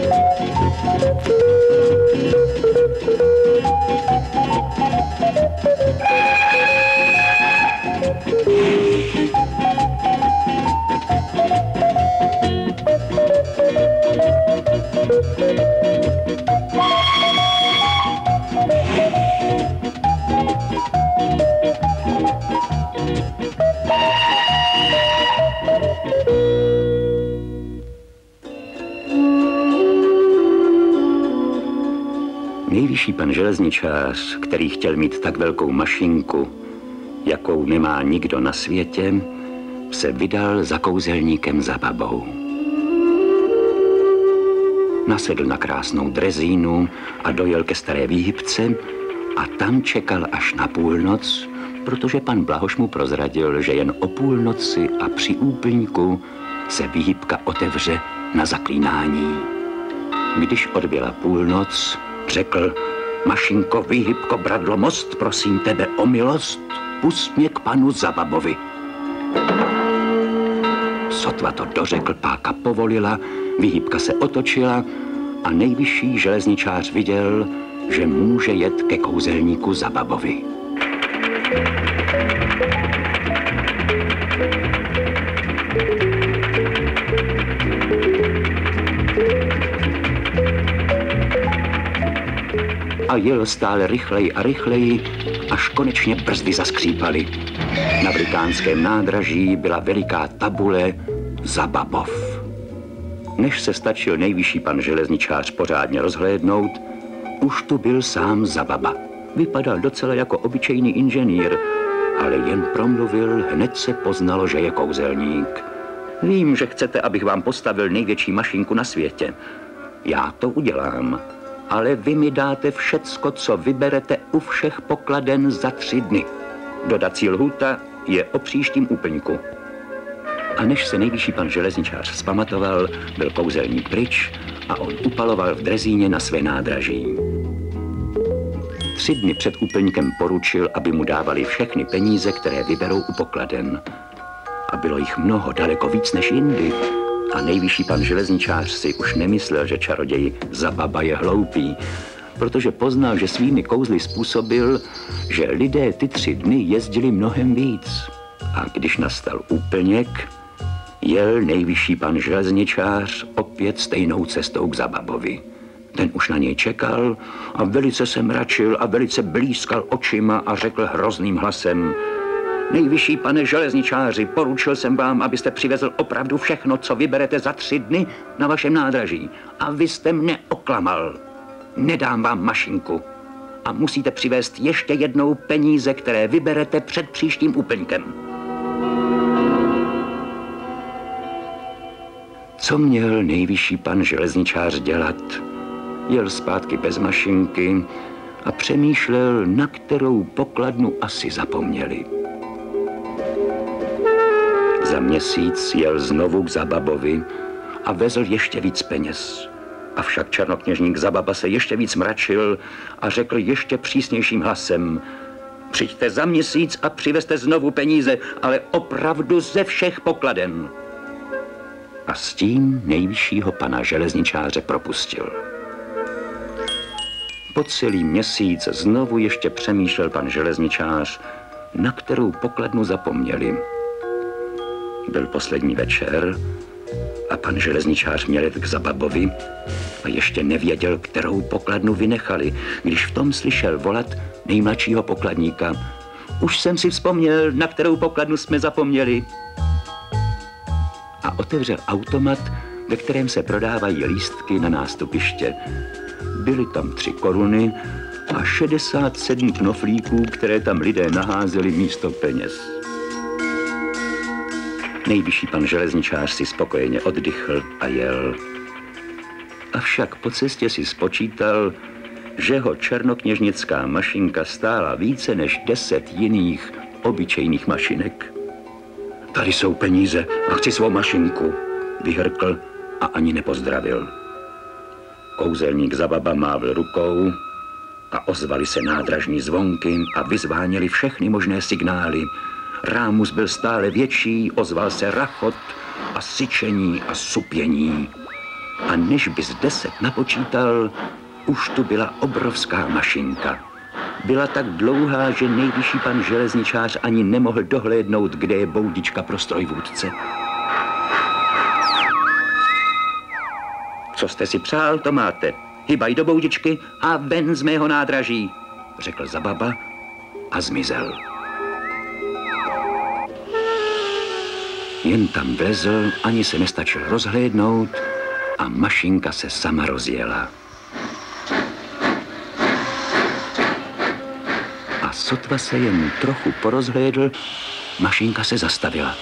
Nejvyšší pan železničář, který chtěl mít tak velkou mašinku, jakou nemá nikdo na světě, se vydal za kouzelníkem za babou. Nasedl na krásnou drezínu a dojel ke staré výhybce a tam čekal až na půlnoc, protože pan Blahoš mu prozradil, že jen o půlnoci a při úplňku se výhybka otevře na zaklínání. Když odbyla půlnoc, řekl: Mašinko, výhybko, bradlo, most, prosím tebe o milost, pust mě k panu Zababovi. Sotva to dořekl, páka povolila, výhybka se otočila a nejvyšší železničář viděl, že může jet ke kouzelníku Zababovi. A jel stále rychleji a rychleji, až konečně brzdy zaskřípaly. Na Vlikánském nádraží byla veliká tabule Zababov. Než se stačil nejvyšší pan železničář pořádně rozhlédnout, už tu byl sám Zababa. Vypadal docela jako obyčejný inženýr, ale jen promluvil, hned se poznalo, že je kouzelník. Vím, že chcete, abych vám postavil největší mašinku na světě. Já to udělám. Ale vy mi dáte všecko, co vyberete u všech pokladen za 3 dny. Dodací lhůta je o příštím úplňku. A než se nejvyšší pan železničář vzpamatoval, byl kouzelník pryč a on upaloval v drezíně na své nádraží. 3 dny před úplňkem poručil, aby mu dávali všechny peníze, které vyberou u pokladen. A bylo jich mnoho, daleko víc než jindy. A nejvyšší pan železničář si už nemyslel, že čaroděj Zababa je hloupý, protože poznal, že svými kouzly způsobil, že lidé ty 3 dny jezdili mnohem víc. A když nastal úplněk, jel nejvyšší pan železničář opět stejnou cestou k Zababovi. Ten už na něj čekal a velice se mračil a velice blízkal očima a řekl hrozným hlasem: Nejvyšší pane železničáři, poručil jsem vám, abyste přivezl opravdu všechno, co vyberete za 3 dny na vašem nádraží. A vy jste mne oklamal. Nedám vám mašinku. A musíte přivést ještě jednou peníze, které vyberete před příštím úplňkem. Co měl nejvyšší pan železničář dělat? Jel zpátky bez mašinky a přemýšlel, na kterou pokladnu asi zapomněli. Za měsíc jel znovu k Zababovi a vezl ještě víc peněz. Avšak černokněžník Zababa se ještě víc mračil a řekl ještě přísnějším hlasem: Přijďte za měsíc a přivezte znovu peníze, ale opravdu ze všech pokladen. A s tím nejvyššího pana železničáře propustil. Po celý měsíc znovu ještě přemýšlel pan železničář, na kterou pokladnu zapomněli. Byl poslední večer a pan železničář měl jet k Zababovi a ještě nevěděl, kterou pokladnu vynechali, když v tom slyšel volat nejmladšího pokladníka: Už jsem si vzpomněl, na kterou pokladnu jsme zapomněli. A otevřel automat, ve kterém se prodávají lístky na nástupiště. Byly tam 3 koruny a 67 knoflíků, které tam lidé naházeli místo peněz. Nejvyšší pan železničář si spokojeně oddychl a jel. Avšak po cestě si spočítal, že ho černokněžnická mašinka stála více než 10 jiných obyčejných mašinek. Tady jsou peníze a chci svou mašinku, vyhrkl a ani nepozdravil. Kouzelník Zababa mávl rukou a ozvaly se nádražní zvonky a vyzváněly všechny možné signály. Rámus byl stále větší, ozval se rachot a syčení a supění. A než bys 10 napočítal, už tu byla obrovská mašinka. Byla tak dlouhá, že nejvyšší pan železničář ani nemohl dohlédnout, kde je boudička pro strojvůdce. Co jste si přál, to máte. Hybaj do boudičky a ven z mého nádraží, řekl Zababa a zmizel. Jen tam vlezl, ani se nestačil rozhlédnout a mašinka se sama rozjela. A sotva se jen trochu porozhlédl, mašinka se zastavila.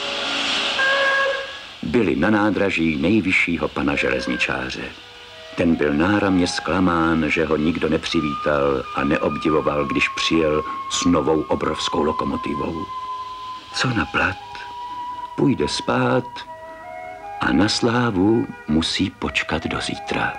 Byli na nádraží nejvyššího pana železničáře. Ten byl náramně zklamán, že ho nikdo nepřivítal a neobdivoval, když přijel s novou obrovskou lokomotivou. Co na plat? Půjde spát a na slávu musí počkat do zítra.